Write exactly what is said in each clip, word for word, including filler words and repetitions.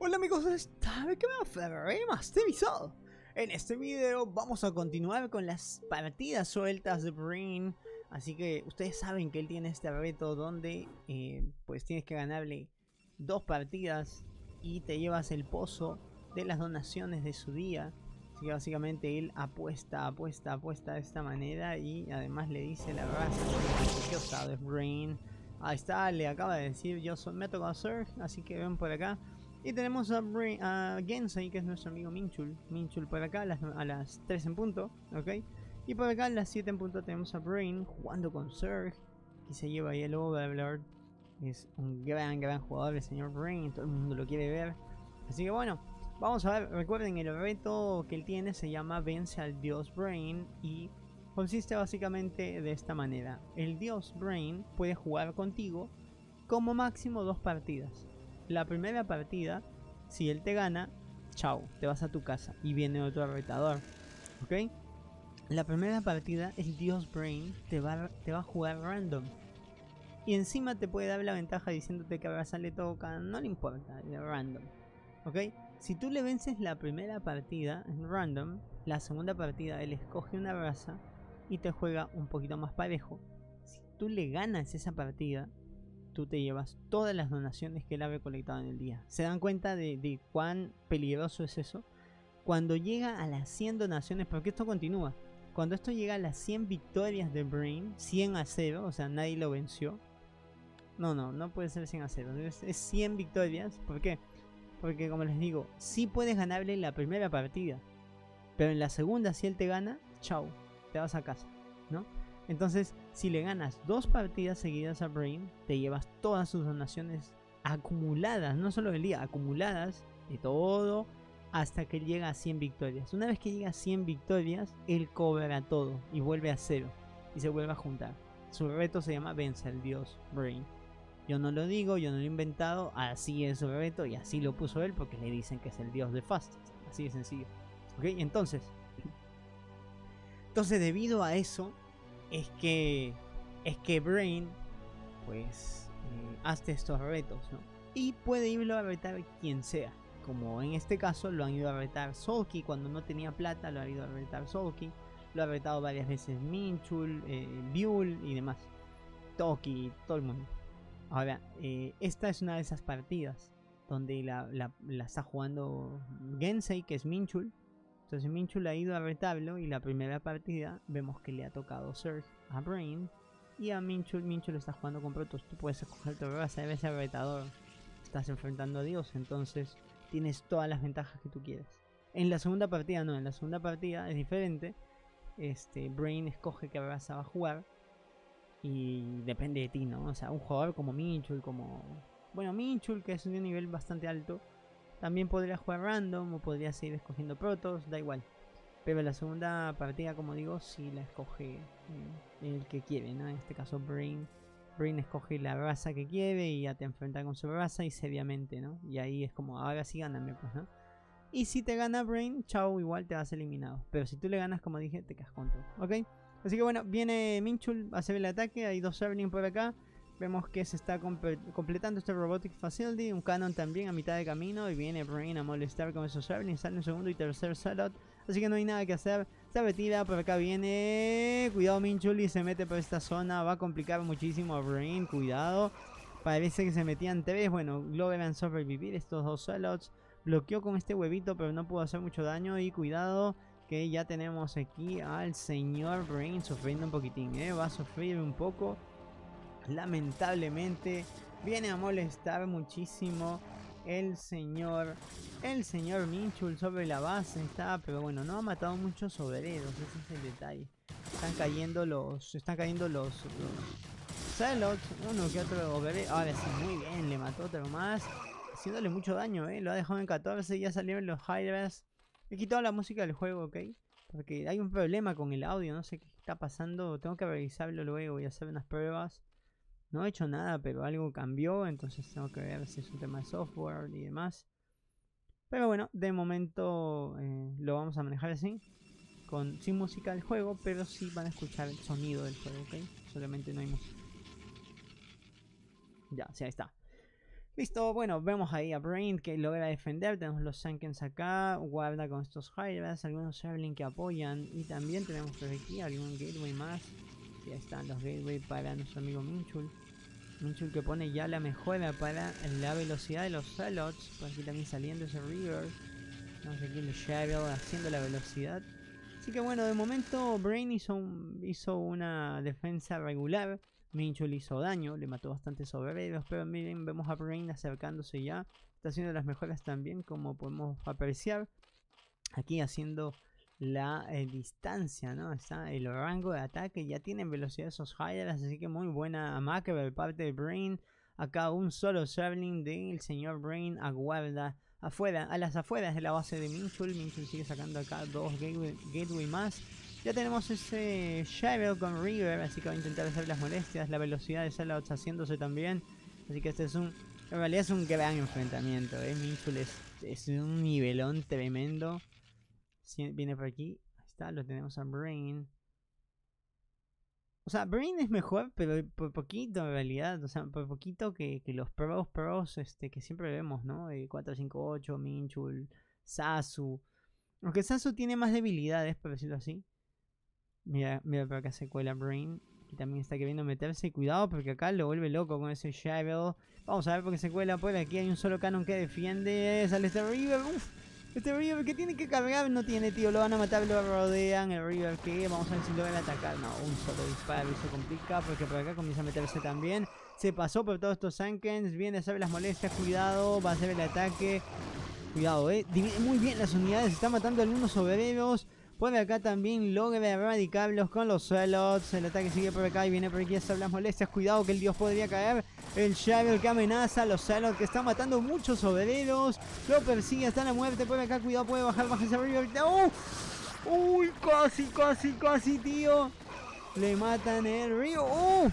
Hola amigos, ¿cómo están? ¿Qué me Ferrari masterizado? En este video vamos a continuar con las partidas sueltas de Brain. Así que ustedes saben que él tiene este reto donde eh, pues tienes que ganarle dos partidas y te llevas el pozo de las donaciones de su día. Así que básicamente él apuesta, apuesta, apuesta de esta manera y además le dice la raza. ¿Qué osado es Brain? Ahí está, le acaba de decir yo soy me toca Surge, así que ven por acá. Y tenemos a, Brain, a Gensei, que es nuestro amigo Minchul. Minchul por acá a las, a las tres en punto, ¿ok? Y por acá a las siete en punto tenemos a Brain jugando con Surge, que se lleva ahí el Overlord. Es un gran, gran jugador el señor Brain, todo el mundo lo quiere ver. Así que bueno, vamos a ver, recuerden el reto que él tiene se llama Vence al Dios Brain y consiste básicamente de esta manera. El Dios Brain puede jugar contigo como máximo dos partidas. La primera partida, si él te gana, chao, te vas a tu casa y viene otro retador, ¿ok? La primera partida, el Dios Brain te va, te va a jugar random. Y encima te puede dar la ventaja diciéndote que ahora sale toca, no le importa, de random, ¿ok? Si tú le vences la primera partida en random, la segunda partida él escoge una raza y te juega un poquito más parejo. Si tú le ganas esa partida, tú te llevas todas las donaciones que él ha recolectado en el día. ¿Se dan cuenta de, de cuán peligroso es eso? Cuando llega a las cien donaciones, porque esto continúa. Cuando esto llega a las cien victorias de Brain, cien a cero, o sea, nadie lo venció. No, no, no puede ser cien a cero, es, es cien victorias. ¿Por qué? Porque como les digo, sí puedes ganarle la primera partida, pero en la segunda, si él te gana, chau, te vas a casa, ¿no? Entonces, si le ganas dos partidas seguidas a Brain, te llevas todas sus donaciones acumuladas, no solo del día, acumuladas de todo, hasta que él llega a cien victorias. Una vez que llega a cien victorias, él cobra todo y vuelve a cero y se vuelve a juntar. Su reto se llama Vence al Dios Brain. Yo no lo digo, yo no lo he inventado, así es su reto y así lo puso él porque le dicen que es el dios de Fast. Así de sencillo. Ok, entonces, entonces debido a eso, es que es que Brain pues eh, hace estos retos, ¿no? Y puede irlo a retar quien sea, como en este caso lo han ido a retar Solky cuando no tenía plata, lo ha ido a retar Solky, lo ha retado varias veces Minchul, eh, Buell y demás, Toki, todo el mundo. Ahora, eh, esta es una de esas partidas donde la, la, la está jugando Gensei, que es Minchul. Entonces Minchul ha ido a retarlo y la primera partida vemos que le ha tocado Surge a Brain y a Minchul, Minchul está jugando con Protoss. Tú puedes escoger tu raza, eres el retador, estás enfrentando a Dios, entonces tienes todas las ventajas que tú quieres. En la segunda partida no, en la segunda partida es diferente. Este, Brain escoge qué raza va a jugar y depende de ti, ¿no? O sea, un jugador como Minchul, como... Bueno, Minchul, que es de un nivel bastante alto, también podría jugar random o podría seguir escogiendo Protoss, da igual. Pero la segunda partida, como digo, sí la escoge eh, el que quiere, ¿no? En este caso Brain. Brain escoge la raza que quiere y ya te enfrenta con su raza y seriamente, ¿no? Y ahí es como, ahora sí gáname, pues, ¿no? Y si te gana Brain, chao, igual te vas eliminado. Pero si tú le ganas, como dije, te quedas con todo, ¿ok? Así que bueno, viene Minchul a hacer el ataque, hay dos Zerling por acá. Vemos que se está comp completando este Robotic Facility, un Cannon también a mitad de camino y viene Brain a molestar con esos Zerling, sale un segundo y tercer Salot, así que no hay nada que hacer, se retira, por acá viene, cuidado Minchul y se mete por esta zona, va a complicar muchísimo a Brain, cuidado, parece que se metían tres, bueno, logran sobrevivir estos dos Salots, bloqueó con este huevito pero no pudo hacer mucho daño y cuidado que ya tenemos aquí al señor Brain sufriendo un poquitín, ¿eh? Va a sufrir un poco. Lamentablemente viene a molestar muchísimo el señor el señor Minchul sobre la base está, pero bueno, no ha matado muchos obreros, ese es el detalle. Están cayendo los están cayendo los, los Zealots, uno que otro obrero. Ahora sí, muy bien, le mató otro más, haciéndole mucho daño, eh, lo ha dejado en catorce, ya salieron los Hydras. He quitado la música del juego, ¿ok? Porque hay un problema con el audio, no sé qué está pasando, tengo que revisarlo luego, voy a hacer unas pruebas. No he hecho nada, pero algo cambió, entonces tengo que ver si es un tema de software y demás. Pero bueno, de momento eh, lo vamos a manejar así, con, sin música del juego, pero sí van a escuchar el sonido del juego, ¿ok? Solamente no hay música. Ya, sí, ahí está. Listo, bueno, vemos ahí a Brain que logra defender. Tenemos los Sankens acá, guarda con estos Hydras, algunos Shaolin que apoyan. Y también tenemos por aquí algún Gateway más. Y ahí están los Gateway para nuestro amigo Minchul. Minchul que pone ya la mejora para la velocidad de los Zealots. Por aquí también saliendo ese River. Tenemos aquí el Shadow haciendo la velocidad. Así que bueno, de momento Brain hizo, un, hizo una defensa regular. Minchul hizo daño, le mató bastantes obreros, pero miren, vemos a Brain acercándose ya. Está haciendo las mejoras también, como podemos apreciar. Aquí haciendo la eh, distancia, ¿no? Está el rango de ataque, ya tienen velocidad esos Hydras, así que muy buena macro de parte de Brain. Acá un solo Serling del señor Brain aguarda afuera, a las afueras de la base de Minchul. Minchul sigue sacando acá dos gateway, gateway más. Ya tenemos ese Shadow con River, así que va a intentar hacer las molestias. La velocidad de Zealots haciéndose también. Así que este es un... En realidad es un gran enfrentamiento, ¿eh? Minchul es, es un nivelón tremendo. Viene por aquí. Ahí está, lo tenemos a Brain. O sea, Brain es mejor, pero por poquito en realidad. O sea, por poquito que, que los pros pros este, que siempre vemos, ¿no? Eh, cuatro cinco ocho, Minchul, Sasu. Aunque Sasu tiene más debilidades, por decirlo así. Mira, mira por acá se cuela Brain. Y también está queriendo meterse. Cuidado porque acá lo vuelve loco con ese Shadow. Vamos a ver por qué se cuela por aquí. Hay un solo canon que defiende. Sale este River. Uf. Este River que tiene que cargar. No tiene, tío. Lo van a matar. Lo rodean. El River que vamos a ver si logra atacar. No, un solo disparo. Y se complica porque por acá comienza a meterse también. Se pasó por todos estos Sankens. Viene a hacer las molestias. Cuidado. Va a hacer el ataque. Cuidado, eh. Divide muy bien las unidades. Está matando a algunos obreros. Por acá también logra erradicarlos con los Zealots. El ataque sigue por acá y viene por aquí a hacer las molestias. Cuidado que el dios podría caer. El Shadow que amenaza a los Zealots que están matando muchos obreros. Lo persigue hasta la muerte. Por acá, cuidado, puede bajar, baja ese River. ¡Uh! ¡Uy! Casi, casi, casi, tío. Le matan el River. ¡Uf!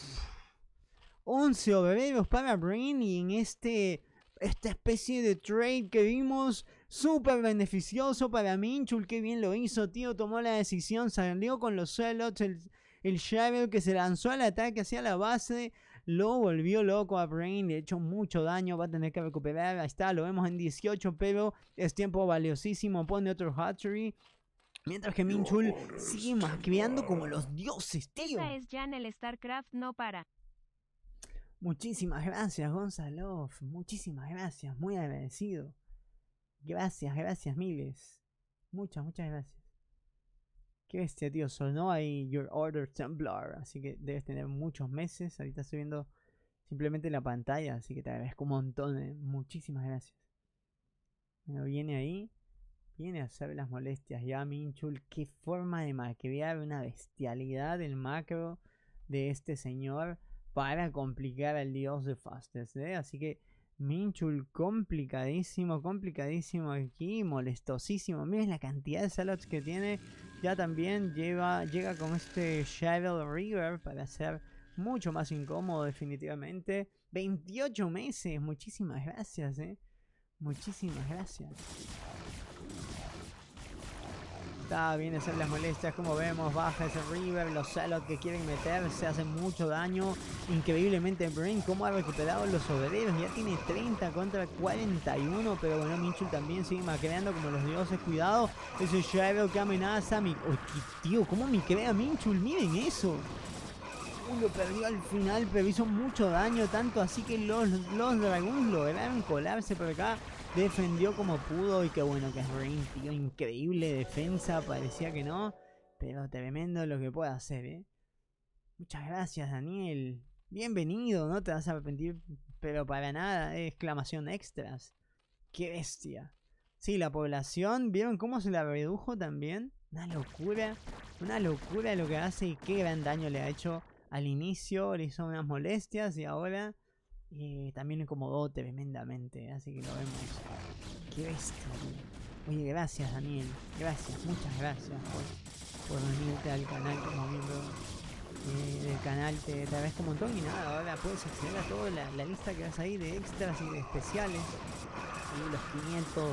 once obreros para Brain y en este... esta especie de trade que vimos, súper beneficioso para Minchul. Que bien lo hizo, tío. Tomó la decisión, salió con los Zealots. El, el Shadow que se lanzó al ataque hacia la base, lo volvió loco a Brain. Le echó mucho daño, va a tener que recuperar. Ahí está, lo vemos en dieciocho, pero es tiempo valiosísimo. Pone otro hatchery. Mientras que Minchul sigue mascriando como los dioses, tío. Esa es Jan, el StarCraft no para. Muchísimas gracias, Gonzalo. Muchísimas gracias. Muy agradecido. Gracias, gracias miles. Muchas, muchas gracias. Qué bestia, tío. Sonó ahí Your Order Templar. Así que debes tener muchos meses. Ahorita estoy viendo simplemente la pantalla. Así que te agradezco un montón. Eh. Muchísimas gracias. Bueno, viene ahí. Viene a hacer las molestias. Ya, Minchul. Qué forma de macrear. Una bestialidad el macro de este señor. Para complicar al dios de Fastest, ¿eh? Así que Minchul complicadísimo, complicadísimo aquí, molestosísimo. Miren la cantidad de Zealots que tiene. Ya también lleva, llega con este Shadow River para ser mucho más incómodo definitivamente. veintiocho meses, muchísimas gracias, ¿eh? Muchísimas gracias. Está bien hacer las molestias, como vemos, baja ese River, los Zealots que quieren meterse, hacen mucho daño. Increíblemente Brain cómo ha recuperado los obreros, ya tiene treinta contra cuarenta y uno, pero bueno, Minchul también sigue macreando como los dioses. Cuidado, ese Shadow que amenaza a mi... Oh, tío, ¿cómo me crea Minchul? Miren eso. Uy, lo perdió al final, pero hizo mucho daño, tanto así que los, los Dragoons lograron colarse por acá. Defendió como pudo y qué bueno que es Brain, tío. Increíble defensa, parecía que no. Pero tremendo lo que puede hacer, ¿eh? Muchas gracias, Daniel. Bienvenido, no te vas a arrepentir, pero para nada, ¿eh? Exclamación extras. Qué bestia. Sí, la población, ¿vieron cómo se la redujo también? Una locura, una locura lo que hace y qué gran daño le ha hecho al inicio. Le hizo unas molestias y ahora... Eh, también le incomodó tremendamente, así que lo vemos. Qué bestia, tío. Oye, gracias Daniel, gracias, muchas gracias por, por venirte al canal como miembro eh, del canal. Te, te agradezco un montón y nada, ahora puedes acceder a toda la, la lista que ves ahí de extras y de especiales. Y los quinientos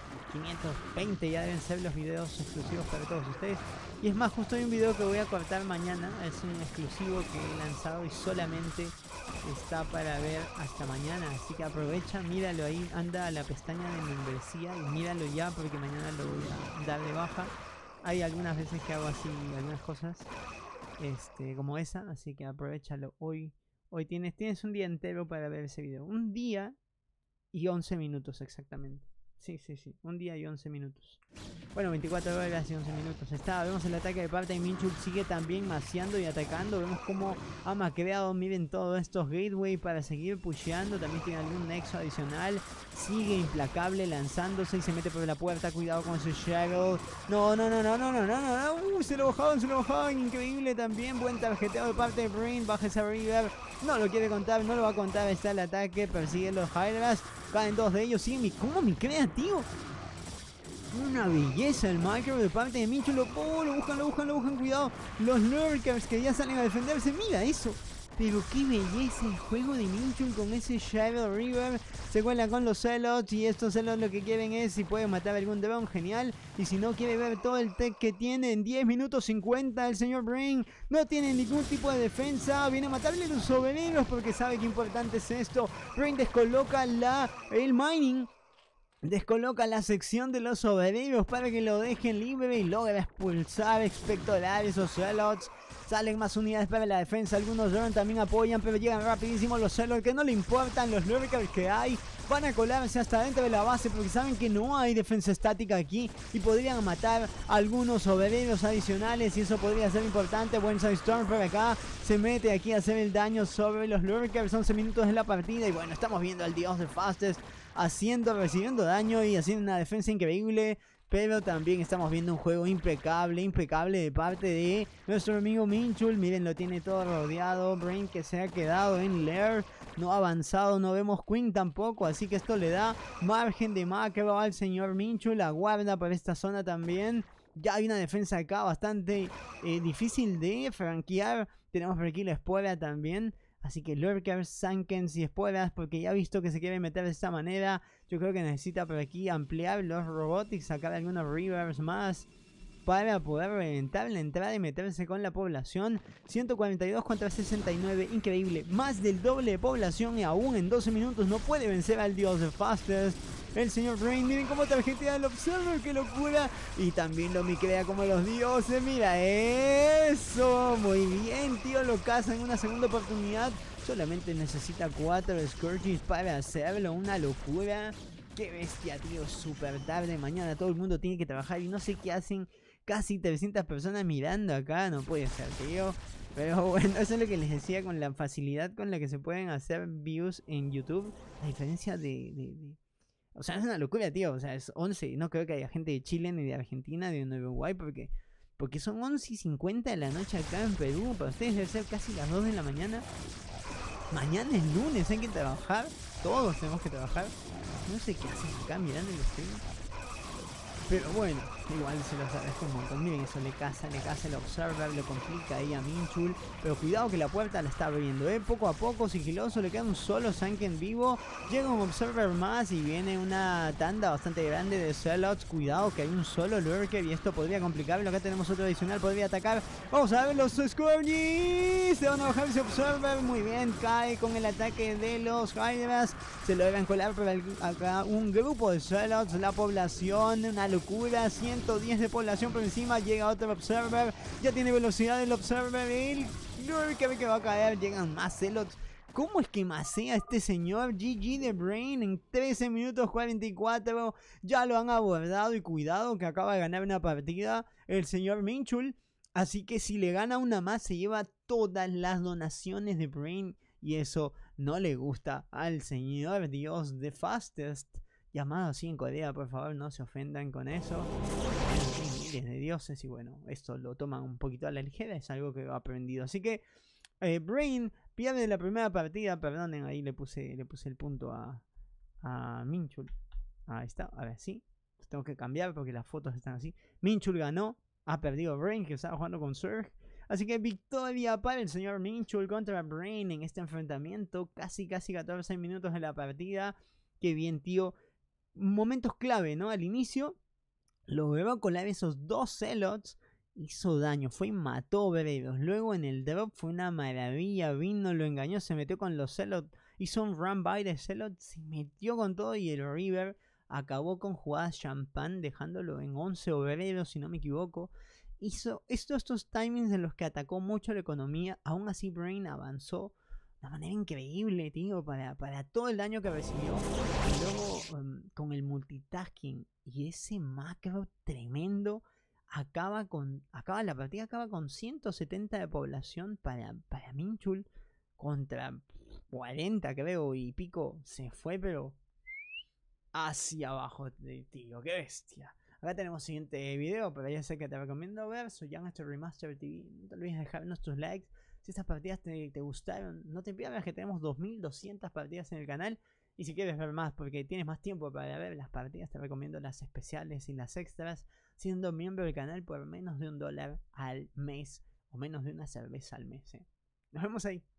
quinientos veinte ya deben ser los videos exclusivos para todos ustedes. Y es más, justo hay un video que voy a cortar mañana. Es un exclusivo que he lanzado y solamente está para ver hasta mañana. Así que aprovecha, míralo ahí, anda a la pestaña de membresía y míralo ya porque mañana lo voy a dar de baja. Hay algunas veces que hago así algunas cosas este, como esa, así que aprovechalo hoy. Hoy tienes, tienes un día entero para ver ese video. Un día y once minutos exactamente. Sí, sí, sí. Un día y once minutos. Bueno, veinticuatro horas y once minutos. Está, vemos el ataque de parte de Minchul. Sigue también maceando y atacando. Vemos cómo ha macreado, miren todos estos gateway para seguir pusheando. También tiene algún nexo adicional. Sigue implacable lanzándose y se mete por la puerta. Cuidado con ese Shadow. No, no, no, no, no, no, no, no. Uh, se lo bajaron, se lo bajaron. Increíble también. Buen tarjeteo de parte de Brain. Baja ese River. No lo quiere contar, no lo va a contar. Está el ataque. Persigue los Hydras. Caen dos de ellos. Sigue mi. ¿Cómo me crea, tío? Una belleza el micro de parte de Minchul. Oh, lo buscan, lo buscan, lo buscan. Cuidado. Los lurkers que ya salen a defenderse. Mira eso. Pero qué belleza el juego de Minchul con ese Shadow River. Se cuelan con los Zealots y estos Zealots lo que quieren es si pueden matar algún drone, genial. Y si no, quiere ver todo el tech que tiene en diez minutos cincuenta. El señor Brain no tiene ningún tipo de defensa. Viene a matarle a los sobrevivientes porque sabe que importante es esto. Brain descoloca la, el mining. Descoloca la sección de los sobrevivientes para que lo dejen libre y logra expulsar, expectorar esos Zealots. Salen más unidades para la defensa, algunos drones también apoyan, pero llegan rapidísimo los Zealots que no le importan los lurkers que hay. Van a colarse hasta dentro de la base porque saben que no hay defensa estática aquí y podrían matar algunos sobrevivientes adicionales y eso podría ser importante. Buen Storm por acá, se mete aquí a hacer el daño sobre los lurkers. once minutos en la partida y bueno, estamos viendo al dios de Fastest haciendo, recibiendo daño y haciendo una defensa increíble. Pero también estamos viendo un juego impecable, impecable de parte de nuestro amigo Minchul. Miren, lo tiene todo rodeado. Brain que se ha quedado en Lair. No ha avanzado, no vemos Queen tampoco. Así que esto le da margen de macro al señor Minchul. Aguarda por esta zona también. Ya hay una defensa acá bastante eh, difícil de franquear. Tenemos por aquí la espuela también. Así que lurkers, sankens y espuelas, porque ya ha visto que se quiere meter de esta manera. Yo creo que necesita por aquí ampliar los robotics, sacar algunos rivers más para poder reventar la entrada y meterse con la población. ciento cuarenta y dos contra sesenta y nueve, increíble. Más del doble de población y aún en doce minutos no puede vencer al dios de Fastest. El señor Brain, miren cómo tarjetea el Observer, qué locura. Y también lo micrea como los dioses, mira eso. Muy bien, tío, lo caza en una segunda oportunidad. Solamente necesita cuatro Scourges para hacerlo, una locura. Qué bestia, tío, súper tarde. Mañana todo el mundo tiene que trabajar y no sé qué hacen casi trescientas personas mirando acá. No puede ser, tío. Pero bueno, eso es lo que les decía con la facilidad con la que se pueden hacer views en YouTube. A diferencia de... de, de... O sea, es una locura, tío. O sea, es once. No creo que haya gente de Chile, ni de Argentina, ni de Uruguay, porque... Porque son once y cincuenta de la noche acá en Perú. Para ustedes debe ser casi las dos de la mañana. Mañana es lunes, hay que trabajar. Todos tenemos que trabajar. No sé qué hacen acá mirando el stream. Pero bueno, igual se los agradezco un montón. Miren eso, le caza, le caza el Observer, le complica ahí a Minchul. Pero cuidado que la puerta la está abriendo, ¿eh? Poco a poco, sigiloso, le queda un solo Sanken vivo. Llega un Observer más y viene una tanda bastante grande de Zealots. Cuidado que hay un solo Lurker y esto podría complicarlo. Acá tenemos otro adicional, podría atacar. Vamos a ver los Scourges. Se van a bajar ese Observer, muy bien, cae con el ataque de los Hydras. Se lo deben colar por el, acá un grupo de Zealots, la población, una locura, ciento diez de población por encima, llega otro Observer, ya tiene velocidad el Observer, el Lurker que va a caer, llegan más Zealots. ¿Cómo es que macea este señor? G G de Brain en trece minutos cuarenta y cuatro, ya lo han abordado y cuidado que acaba de ganar una partida el señor Minchul, así que si le gana una más se lleva todas las donaciones de Brain y eso no le gusta al señor dios de Fastest. Llamado así en Corea, por favor, no se ofendan con eso. Hay miles de dioses y bueno, esto lo toman un poquito a la ligera, es algo que he aprendido. Así que eh, Brain pierde la primera partida, perdonen, ahí le puse, le puse el punto a, a Minchul. Ahí está, a ver, sí. Tengo que cambiar porque las fotos están así. Minchul ganó, ha perdido Brain que estaba jugando con Surge. Así que victoria para el señor Minchul contra Brain en este enfrentamiento. Casi, casi catorce minutos de la partida. Qué bien, tío. momentos clave, ¿no? Al inicio logró colar esos dos Zealots, hizo daño, fue y mató obreros. Luego en el drop fue una maravilla, vino, lo engañó, se metió con los Zealots, hizo un run by de Zealots, se metió con todo y el River acabó con jugadas champán, dejándolo en once obreros, si no me equivoco. Hizo estos, estos timings en los que atacó mucho la economía. Aún así Brain avanzó de una manera increíble, tío, para, para todo el daño que recibió. Y luego um, con el multitasking y ese macro tremendo, acaba con acaba la partida, acaba con ciento setenta de población para, para Minchul contra cuarenta creo y pico. Se fue pero hacia abajo, tío, qué bestia. Acá tenemos siguiente video, pero ya sé que te recomiendo ver. Soy Jan, esto es Remaster T V. No te olvides de dejarnos tus likes. Si estas partidas te, te gustaron, no te pierdas que tenemos dos mil doscientas partidas en el canal. Y si quieres ver más, porque tienes más tiempo para ver las partidas, te recomiendo las especiales y las extras, siendo miembro del canal por menos de un dólar al mes, o menos de una cerveza al mes, ¿eh? Nos vemos ahí.